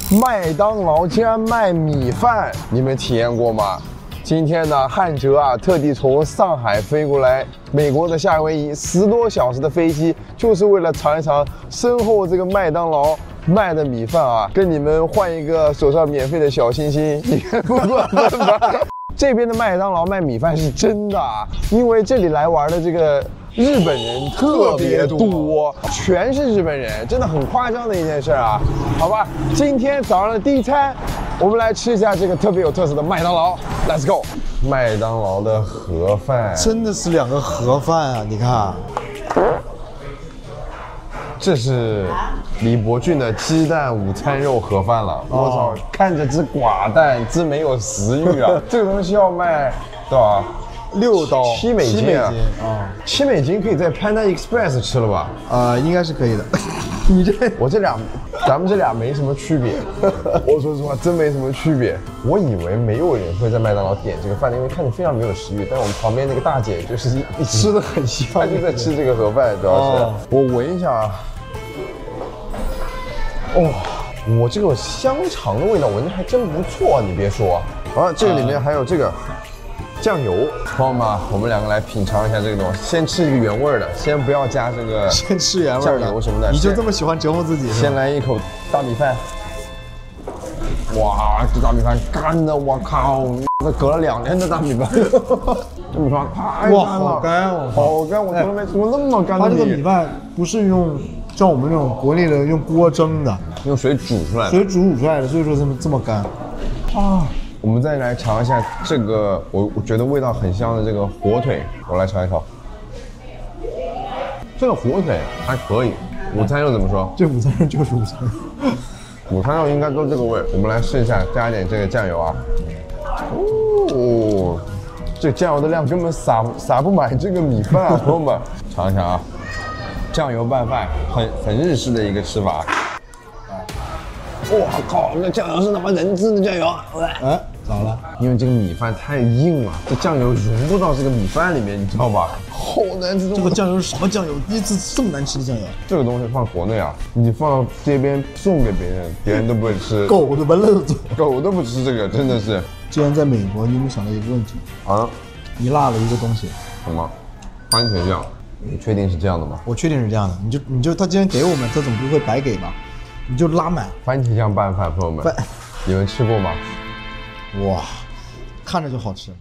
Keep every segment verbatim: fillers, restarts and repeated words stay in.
麦当劳竟然卖米饭，你们体验过吗？今天呢，汉哲啊，特地从上海飞过来美国的夏威夷，十多小时的飞机，就是为了尝一尝身后这个麦当劳卖的米饭啊，跟你们换一个手上免费的小心心，你看不过分吧？这边的麦当劳卖米饭是真的啊，因为这里来玩的这个日本人特别多，全是日本人，真的很夸张的一件事啊。好吧，今天早上的第一餐，我们来吃一下这个特别有特色的麦当劳 ，Let's go！ 麦当劳的盒饭， 真的是两个盒饭啊！你看， 这是李伯俊的鸡蛋午餐肉盒饭了。我操，看着之寡淡，之没有食欲啊！这个东西要卖多少？ 六刀， 七美金啊！ 啊， 七美金可以在 Panda Express 吃了吧？ 啊，应该是可以的。你这， 我这俩，咱们这俩没什么区别。我说实话，真没什么区别。我以为没有人会在麦当劳点这个饭，因为看着非常没有食欲。但我们旁边那个大姐就是一吃的很香， 她就在吃这个盒饭，主要是。哦、我闻一下啊，哇、哦，我这个香肠的味道闻着还真不错，你别说。啊，这个里面还有这个。酱油，朋友们，我们两个来品尝一下这个东西。先吃一个原味的，先不要加这个， 先吃原味酱油什么的。 你就这么喜欢折磨自己？ 先来一口大米饭。哇，这大米饭干的，我靠！这隔了两天的大米饭，这米饭太干了， 好干哦， 好干！我从来没吃过那么干的米。 它这个米饭不是用像我们这种国内的用锅蒸的， 用水煮出来的， 水煮煮出来的，所以说这么这么干。 啊！我们再来尝一下这个，我我觉得味道很香的这个火腿，我来尝一口。这个火腿还可以，午餐肉怎么说？ 这午餐肉就是午餐肉， 午餐肉应该都这个味。我们来试一下，加一点这个酱油啊。哦，这酱油的量根本撒撒不满这个米饭啊，朋友们，尝一下啊。酱油拌饭，很很日式的一个吃法。哇靠！那酱油是他妈人吃的酱油。 哎，咋了？ 因为这个米饭太硬了，这酱油融不到这个米饭里面，你知道吧？好难吃。 这个酱油是什么酱油？第一次这么难吃的酱油。 这个东西放国内啊，你放到这边送给别人，别人都不会吃。 狗都不乐子， 狗都不吃这个，真的是。 既然在美国，你有没有想到一个问题？ 啊？ 你落了一个东西。 什么？番茄酱？你确定是这样的吗？ 我确定是这样的。你就你就他既然给我们，他总不会白给吧？你就拉满番茄酱拌饭，朋友们，你们吃过吗？ 哇，看着就好吃。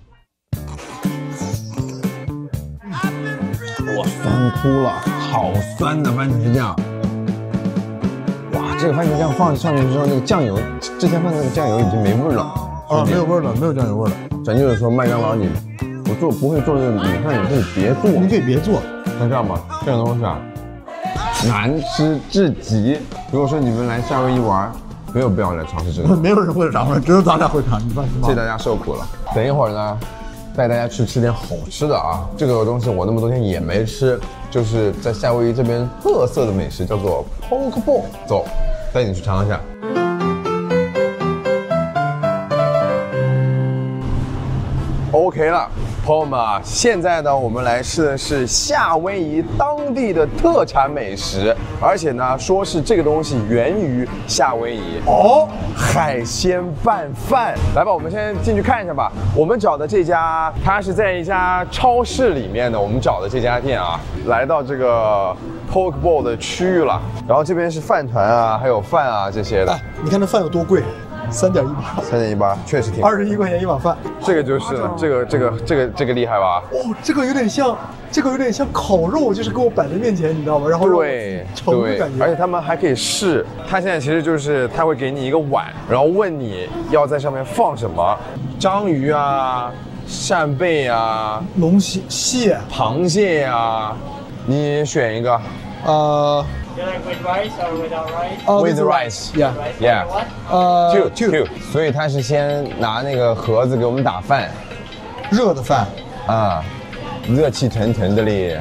我酸哭了，好酸的番茄酱。哇，这个番茄酱放上去之后，那个酱油之前放的那个酱油已经没味了。 啊，没有味了，没有酱油味了。 咱就是说，麦当劳你不做不会做这个米饭，你可以别做。 你可以别做。 那这样吧，这个东西啊。难吃至极。如果说你们来夏威夷玩，没有必要来尝试这个。 没有人会尝，只有咱俩会尝，你放心吧。 谢谢大家受苦了。等一会儿呢，带大家去吃点好吃的啊。这个东西我那么多天也没吃，就是在夏威夷这边特色的美食，叫做 poke bowl。走，带你去尝一下。OK 了。朋友们啊，现在呢，我们来吃的是夏威夷当地的特产美食，而且呢，说是这个东西源于夏威夷哦，海鲜拌饭。来吧，我们先进去看一下吧。我们找的这家，它是在一家超市里面的。我们找的这家店啊，来到这个 poke bowl 的区域了。然后这边是饭团啊，还有饭啊这些的。 哎，你看这饭有多贵？三点一八， 三点一八，确实挺。 二十一块钱一碗饭， 这个就是了，这个这个这个这个厉害吧？ 哦，这个有点像，这个有点像烤肉，就是给我摆在面前，你知道吗？然后对对， 感觉， 而且他们还可以试。他现在其实就是他会给你一个碗，然后问你要在上面放什么，章鱼啊、扇贝啊、 龙蟹、蟹、 螃蟹呀、啊，你选一个。 呃。 You like with rice or without rice? Uh, with rice, yeah, yeah. 呃 two two. 所以他是先拿那个盒子给我们打饭， 热的饭啊，热气腾腾的嘞。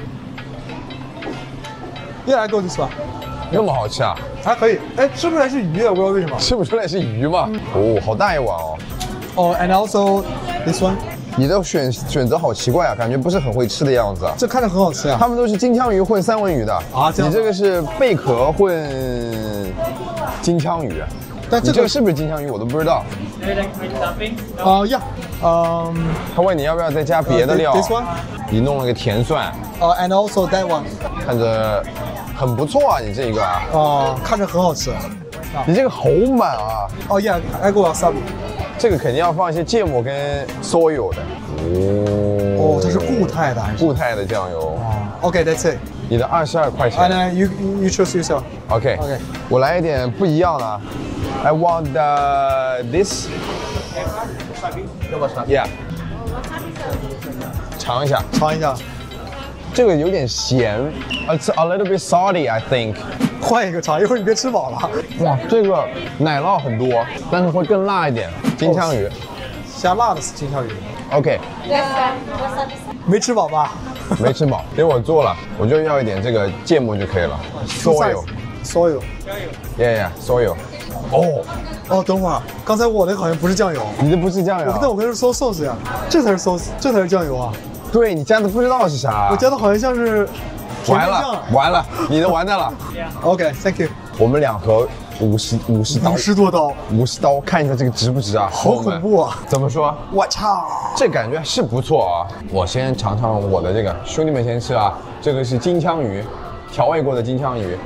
Yeah, I go this one. 那么好吃啊？ 还可以。哎，吃不出来是鱼的，不知道为什么。 吃不出来是鱼吗？嗯、哦，好大一碗哦。 哦、oh, ，and also this one. 你的选选择好奇怪啊，感觉不是很会吃的样子啊。 这看着很好吃啊。 他们都是金枪鱼混三文鱼的啊，这样你这个是贝壳混金枪鱼。 但这个你这个是不是金枪鱼我都不知道。 Do you like with stuffing? No? 啊呀，嗯， 他问你要不要再加别的料 This one？ 你弄了个甜蒜， 呃，and also that one。 看着很不错啊，你这个啊， 哦，看着很好吃。 你这个好满啊， 哦呀，I go wasabi。 这个肯定要放一些芥末跟 soy 的。哦， 哦，它是固态的还是？ 固态的酱油。 哦 OK，that's it。 你的二十二块 And 钱。 then you you choose yourself。 OK OK 我来一点不一样的。I want the this。Yeah。尝一下， 尝一下， 这个有点咸，It's a little bit salty, I think。 换一个尝，一会儿你别吃饱了。 哇，这个奶酪很多，但是会更辣一点。金枪鱼。 加辣的是金枪鱼。 OK。 没吃饱吧？ 没吃饱，给我做了，我就要一点这个芥末就可以了。soy。 soy。 Yeah, yeah, soy。哦， 哦，等会儿，刚才我那个好像不是酱油。 你的不是酱油。 但我跟是 soy sauce 呀，这才是 sauce，这才是酱油啊。 对你加的不知道是啥。 我加的好像像是甜完面酱了，完了，你的完蛋了。 OK，Thank you。 我们两盒五十五十刀， 五十多刀， 五十刀，看一下这个值不值啊？ 好恐怖啊！ 怎么说？ 我操， 这感觉是不错啊！我先尝尝我的这个，兄弟们先吃啊！这个是金枪鱼，调味过的金枪鱼。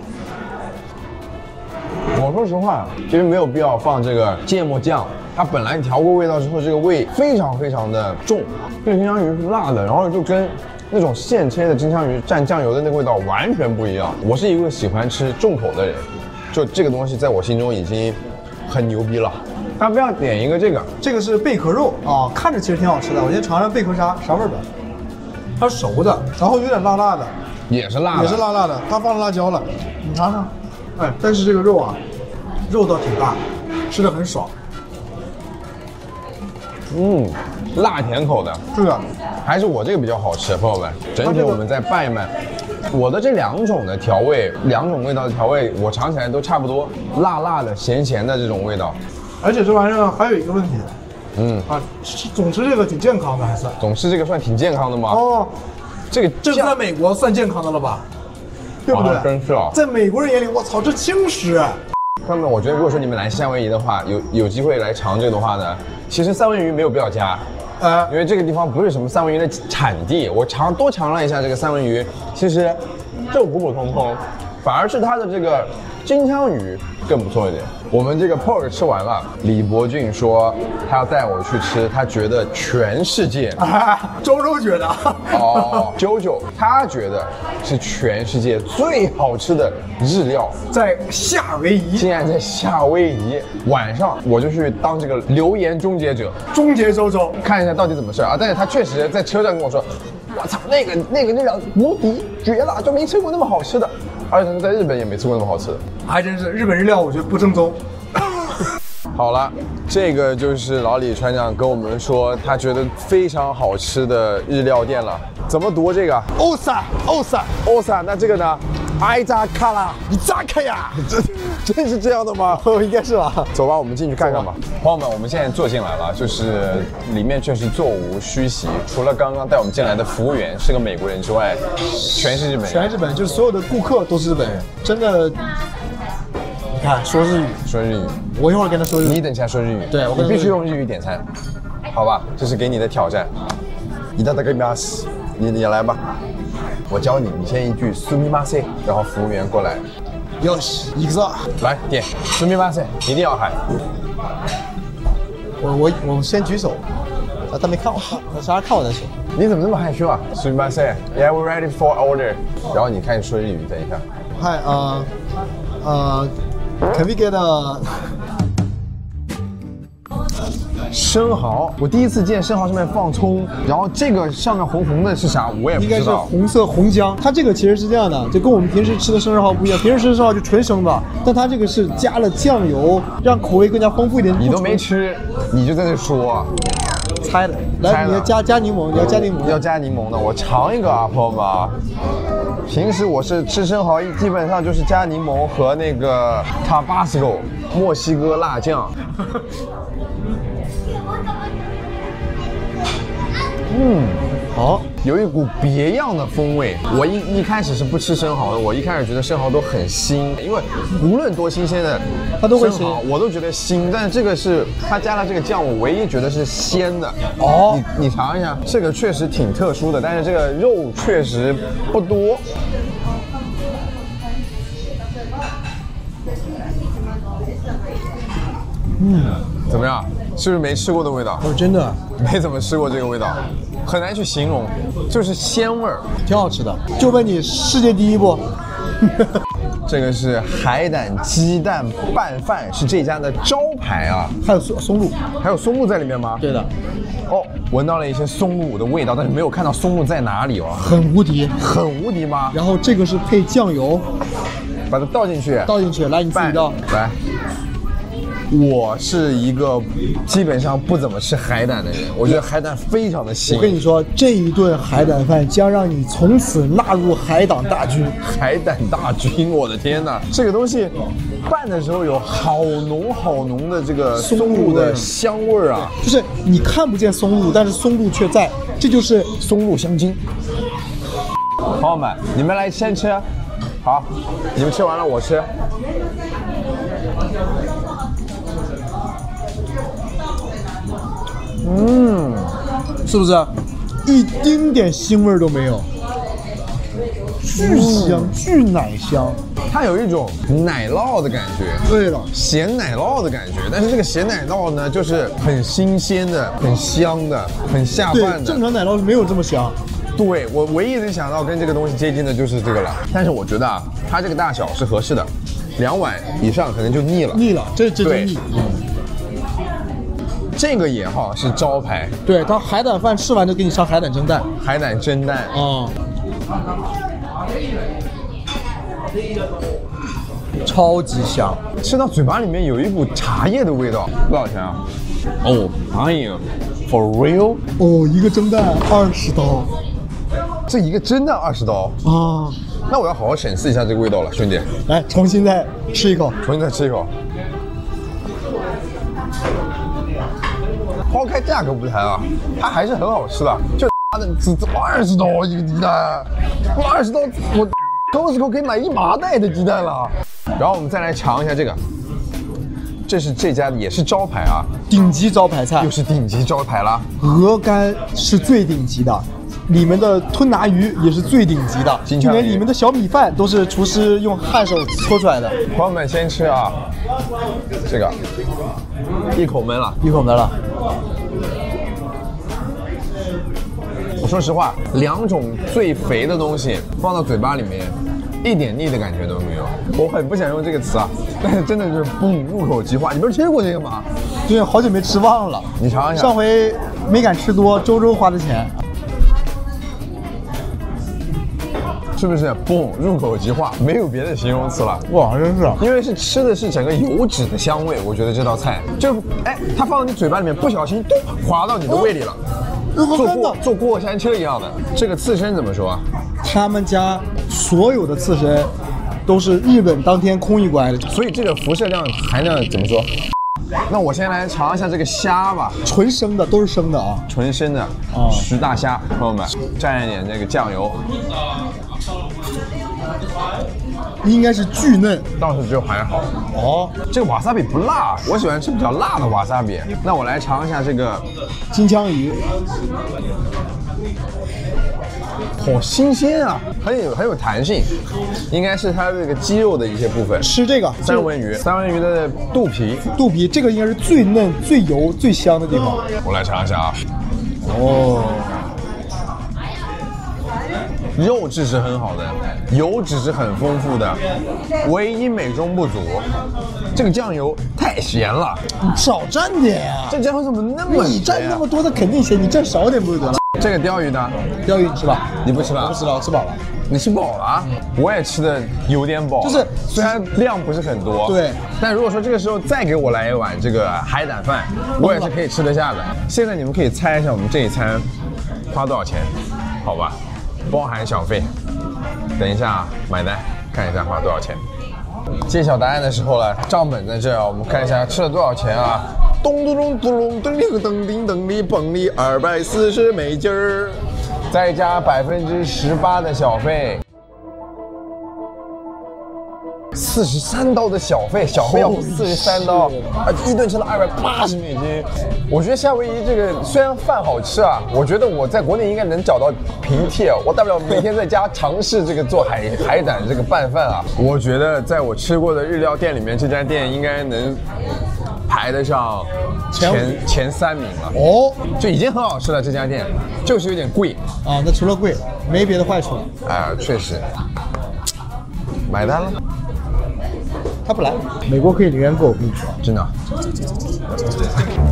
我说实话，其实没有必要放这个芥末酱，它本来调过味道之后，这个味非常非常的重。这个金枪鱼是辣的，然后就跟那种现切的金枪鱼蘸酱油的那个味道完全不一样。我是一个喜欢吃重口的人，就这个东西在我心中已经很牛逼了。要不要点一个这个？ 这个是贝壳肉啊，看着其实挺好吃的。我先尝尝贝壳啥啥味儿吧。它是熟的，然后有点辣辣的， 也是辣的， 也是辣辣的。它放了辣椒了，你尝尝。哎，但是这个肉啊，肉倒挺大，吃的很爽。 嗯，辣甜口的， 是的， 还是我这个比较好吃，朋友们。整体我们再拌一拌。我的这两种的调味，两种味道的调味，我尝起来都差不多，辣辣的、咸咸的这种味道。 而且这玩意儿还有一个问题， 嗯啊，吃总吃这个挺健康的，还算。 总吃这个算挺健康的吗？ 哦， 这个这个在美国算健康的了吧？对不对？ 啊真是啊。 在美国人眼里，我操，这轻食。 朋友们，我觉得如果说你们来夏威夷的话，有有机会来尝这个的话呢，其实三文鱼没有必要加。 呃， 因为这个地方不是什么三文鱼的产地，我尝多尝了一下这个三文鱼，其实就普普通通，反而是它的这个金枪鱼更不错一点。我们这个 pork 吃完了，李伯俊说他要带我去吃，他觉得全世界， 啊，周周觉得， 哦，九九他觉得是全世界最好吃的日料， 在夏威夷竟然在夏威夷。晚上我就去当这个留言终结者， 终结周周。 看一下到底怎么事啊！但是他确实在车上跟我说，我操，那个那个日料无敌绝了，就没吃过那么好吃的，而且在日本也没吃过那么好吃的。 还真是日本日料，我觉得不正宗。 好了，这个就是老李船长跟我们说他觉得非常好吃的日料店了。怎么读这个？ 欧萨，欧萨， 欧萨，那这个呢？ 埃扎卡拉，你扎开呀！ 这真是这样的吗？ 哦，应该是吧。 走吧，我们进去看看吧。朋友们，我们现在坐进来了，就是里面确实座无虚席，除了刚刚带我们进来的服务员是个美国人之外，全是日本人。 全是日本人，就是所有的顾客都是日本人，真的。你看，说日语， 说日语。 我一会儿跟他说日语。 你等一下说日语。 对，我跟你必须用日语点餐，好吧？这是给你的挑战。いただきます。你你来吧。我教你，你先一句すみません，然后服务员过来。 よし、行くぞ。 来点すみません，一定要喊。 我我我先举手，啊，他没看我，他啥看我再说。 你怎么那么害羞啊？すみません ，Yeah, we're ready for order。然后你开始说日语，等一下。 Hi，呃呃 ，Can we get a 生蚝？我第一次见生蚝上面放葱，然后这个上面红红的是啥？我也不应该是知道。 红色红姜，它这个其实是这样的，就跟我们平时吃的生生蚝不一样。平时吃的生蚝就纯生的，但它这个是加了酱油，让口味更加丰富一点。 你都没吃，你就在那说。 猜的，来， 猜的你要加加柠檬，你要加柠檬， 要加柠檬的，我尝一个啊，朋友们啊。平时我是吃生蚝，基本上就是加柠檬和那个 Tabasco 墨西哥辣酱。嗯， 好， 有一股别样的风味。我一一开始是不吃生蚝的，我一开始觉得生蚝都很腥，因为无论多新鲜的它都会生蚝，我都觉得腥。但是这个是它加了这个酱，我唯一觉得是鲜的。 哦， 你你尝一下，这个确实挺特殊的，但是这个肉确实不多。嗯，怎么样？是不是没吃过的味道？ 哦，真的没怎么吃过这个味道，很难去形容，就是鲜味儿， 挺好吃的。就问你世界第一不？ 这个是海胆鸡蛋拌饭，是这家的招牌啊。 还有松松露， 还有松露在里面吗？ 对的， 哦，闻到了一些松露的味道，但是没有看到松露在哪里哦。 很无敌， 很无敌吗？ 然后这个是配酱油， 把它倒进去， 倒进去，来你自己倒。 来。我是一个基本上不怎么吃海胆的人，我觉得海胆非常的腥。 我跟你说，这一顿海胆饭将让你从此纳入海胆大军。 海胆大军，我的天哪！这个东西拌的时候有好浓好浓的这个松露的香味儿啊， 就是你看不见松露，但是松露却在，这就是松露香精。朋友们，你们来先吃，好，你们吃完了我吃。嗯， 是不是一丁点腥味都没有？巨香，巨奶香， 它有一种奶酪的感觉。 对了， 咸奶酪的感觉，但是这个咸奶酪呢，就是很新鲜的、很香的、很下对， 饭的。 正常奶酪是没有这么香。 对，我唯一能想到跟这个东西接近的就是这个了。但是我觉得啊，它这个大小是合适的，两碗以上可能就腻了。 腻了，这这真腻。嗯。 这个也好是招牌， 对，它海胆饭吃完就给你上海胆蒸蛋， 海胆蒸蛋啊、嗯，超级香， 吃到嘴巴里面有一股茶叶的味道。多少钱啊？哦，哎呀 ，for real？ 哦，一个蒸蛋二十刀， 这一个蒸蛋二十刀啊！ 那我要好好审视一下这个味道了，兄弟。 来，重新再吃一口， 重新再吃一口。抛开价格不谈啊，它还是很好吃的。就妈的，只只二十刀一个鸡蛋，我二十刀，我 Costco 可以买一麻袋的鸡蛋了。然后我们再来尝一下这个，这是这家也是招牌啊， 顶级招牌菜， 又是顶级招牌了。 鹅肝是最顶级的，里面的吞拿鱼也是最顶级的，就连里面的小米饭都是厨师用汗手搓出来的。 朋友们先吃啊，这个一口闷了， 一口闷了。 我说实话，两种最肥的东西放到嘴巴里面，一点腻的感觉都没有。我很不想用这个词啊，但是真的就是嘣，入口即化。你不是吃过这个吗？ 对，好久没吃忘了。 你尝一下。 上回没敢吃多，周周花的钱。 是不是嘣，入口即化，没有别的形容词了。 哇，真是， 因为是吃的是整个油脂的香味，我觉得这道菜就哎，它放到你嘴巴里面，不小心咚滑到你的胃里了。 哦、 坐过坐过山车一样的。这个刺身怎么说啊？ 他们家所有的刺身都是日本当天空运过来的， 所以这个辐射量含量怎么说？那我先来尝一下这个虾吧， 纯生的，都是生的啊， 纯生的啊，徐大虾，朋友们蘸一点这个酱油， 应该是巨嫩， 倒是就还好哦。 这个瓦萨比不辣，我喜欢吃比较辣的瓦萨比。那我来尝一下这个金枪鱼， 好新鲜啊，很有很有弹性，应该是它这个肌肉的一些部分。 吃这个三文鱼，三文鱼的肚皮， 肚皮这个应该是最嫩、最油、最香的地方。 我来尝一下啊。 哦， 肉质是很好的，油脂是很丰富的，唯一美中不足，这个酱油太咸了。 你少蘸点呀！ 这酱油怎么那么咸、啊？ 你蘸那么多，它肯定咸，你蘸少点不就得了？ 这个鲷鱼呢？ 鲷鱼你吃吧？ 你不吃了？ 我不吃了，我吃饱了。 你吃饱了啊？我也吃的有点饱， 就是虽然量不是很多， 对， 但如果说这个时候再给我来一碗这个海胆饭，我也是可以吃得下的。现在你们可以猜一下我们这一餐花多少钱，好吧？包含小费。等一下买单，看一下花多少钱。揭晓答案的时候了，账本在这儿，我们看一下吃了多少钱啊？咚咚咚咚咚咚铃噔叮噔哩蹦哩，二百四十美金儿。 再加百分之十八的小费。四十三刀的小费，小费要四十三刀，啊，一顿吃了二百八十美金。我觉得夏威夷这个虽然饭好吃啊，我觉得我在国内应该能找到平替，我大不了每天在家尝试这个做海海胆这个拌饭啊。我觉得在我吃过的日料店里面，这家店应该能排得上前前三名了。哦，就已经很好吃了，这家店就是有点贵啊。那除了贵，没别的坏处了。 啊，确实，买单了。 他不来，美国可以零元购，我跟你说， 真的。